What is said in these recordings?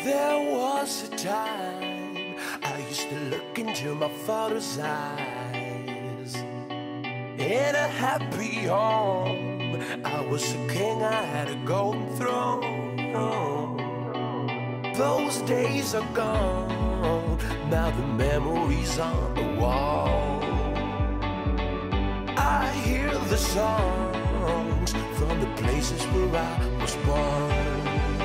There was a time I used to look into my father's eyes. In a happy home, I was a king, I had a golden throne. Those days are gone, now the memories on the wall. I hear the songs from the places where I was born.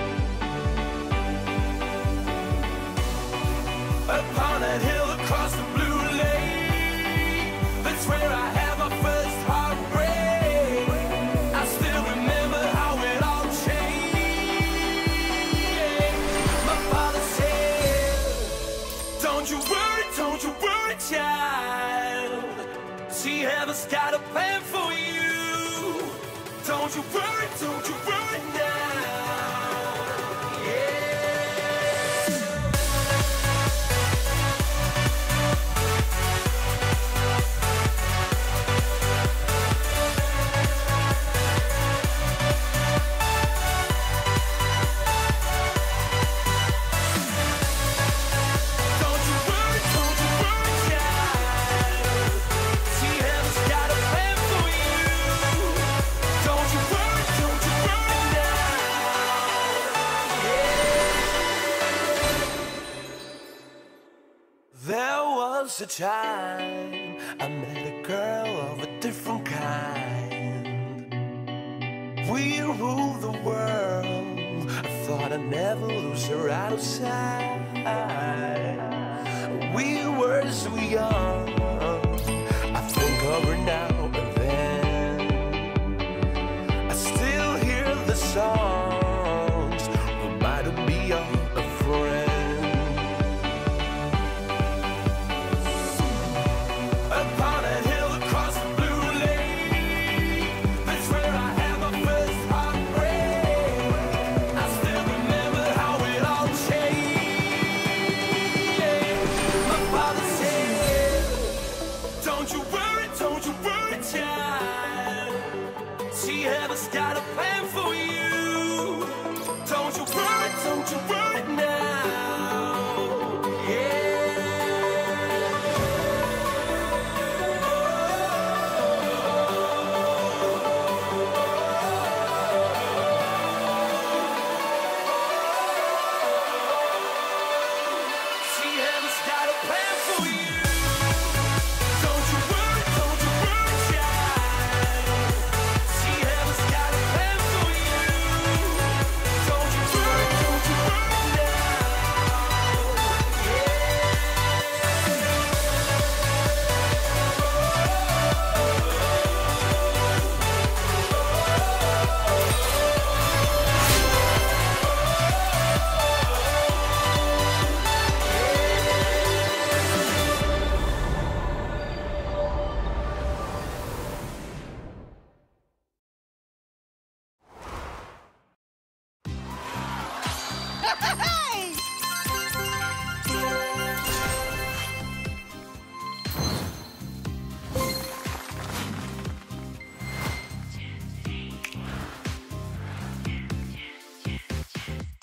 Upon that hill across the blue lake, that's where I had my first heartbreak. I still remember how it all changed. My father said, don't you worry, child. See, heaven's got a plan for you. Don't you worry now. There was a time I met a girl of a different kind. We ruled the world, I thought I'd never lose her out of sight. We were so young, I think of her now and then. I still hear the songs, reminding me of a friend. Don't you worry, child. See, heaven's got a plan for you. Don't you worry now. See, heaven's got a plan for you.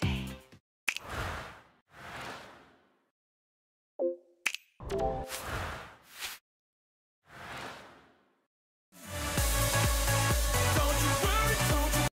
You